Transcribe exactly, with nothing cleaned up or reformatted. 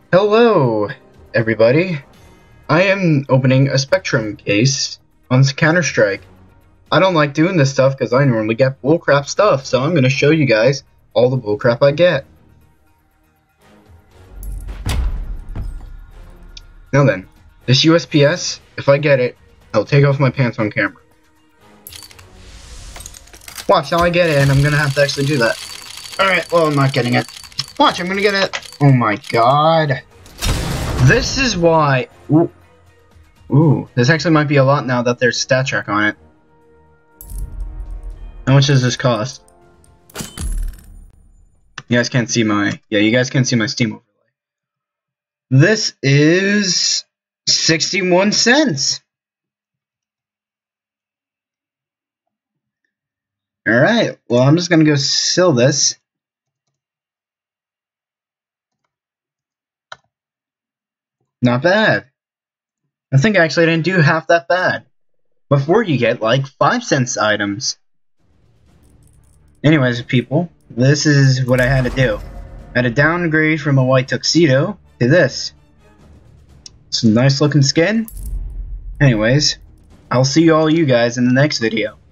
Hello, everybody. I am opening a Spectrum case on Counter-Strike. I don't like doing this stuff because I normally get bullcrap stuff, so I'm going to show you guys all the bullcrap I get. Now then, this U S P S, if I get it, I'll take off my pants on camera. Watch, now I get it, and I'm going to have to actually do that. Alright, well, I'm not getting it. Watch, I'm going to get it. Oh my god. This is why... Ooh. Ooh, this actually might be a lot now that there's stat track on it. How much does this cost? You guys can't see my... Yeah, you guys can't see my Steam overlay. This is... sixty-one cents. Alright, well, I'm just gonna go sell this. Not bad. I think actually I didn't do half that bad. Before you get like five cents items. Anyways, people, this is what I had to do. I had to downgrade from a white tuxedo to this. It's a nice looking skin. Anyways, I'll see all you guys in the next video.